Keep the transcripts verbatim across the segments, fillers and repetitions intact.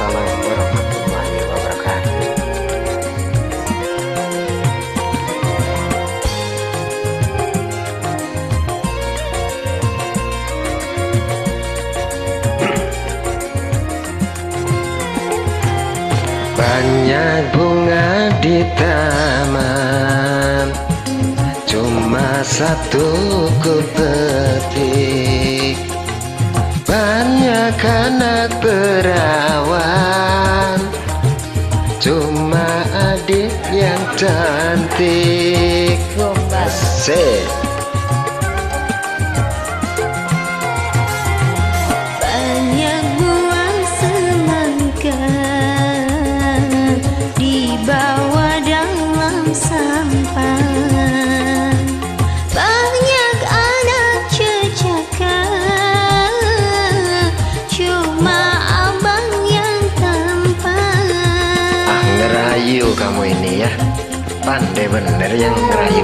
Waalaikumsalam warahmatullahi wabarakatuh. Banyak bunga di taman, cuma satu ku petik. Banyak anak perawan, cuma adik yang cantik. Asik. Banyak buah semangka dibawa dalam sampah. Banyak anak cecaka, cuma abang yang tampan. Ah, ngerayu kamu ini ya, pandai bener yang ngerayu.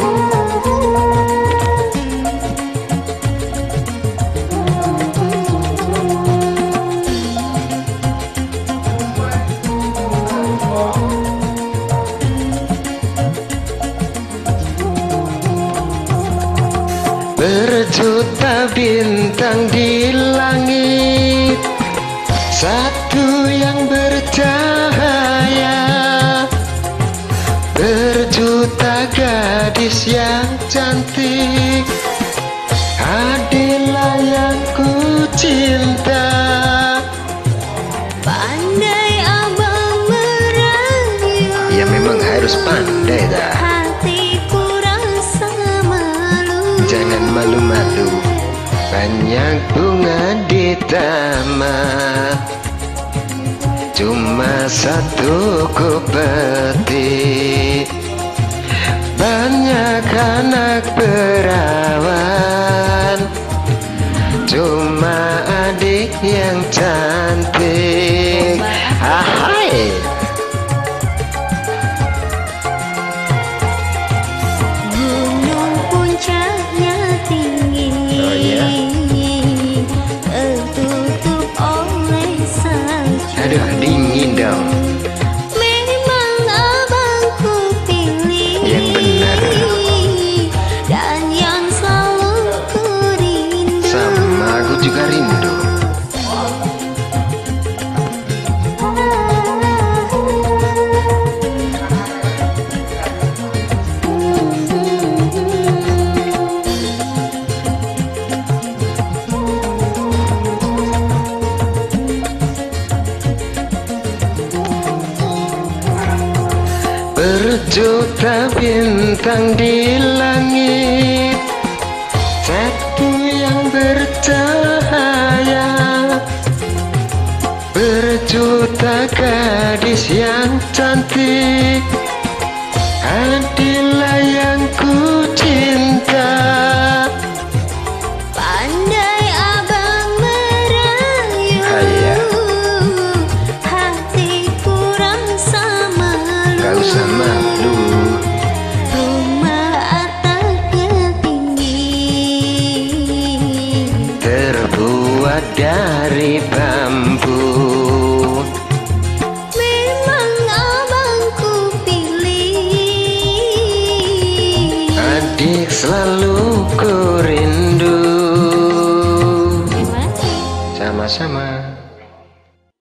Berjuta bintang di langit, satu yang bercahaya. Berjuta gadis yang cantik, adalah yang ku cinta. Pandai abang merayu, Ya memang harus pandai dah. hatiku rasa malu. Jangan malu-malu, banyak bunga di taman, cuma satu ku petik. Banyak anak perawan, cuma adik yang cantik. Ahai. Gunung puncaknya tinggi, Oh, iya? tertutup oleh salju. Aduh, dingin dong. Memang abangku pilih Yang benar. dan yang selalu ku rindu. Sama aku juga rindu. Berjuta bintang di langit, satu yang bercahaya. Berjuta gadis yang cantik, adalah yang ku cinta. Pandai abang merayu, Haya. hatiku rasa malu. Gak usah malu. Rumah atapnya tinggi, Terbuat dari bambu. memang abangku pilih. Adik selalu ku rindu. Terima kasih. Sama-sama.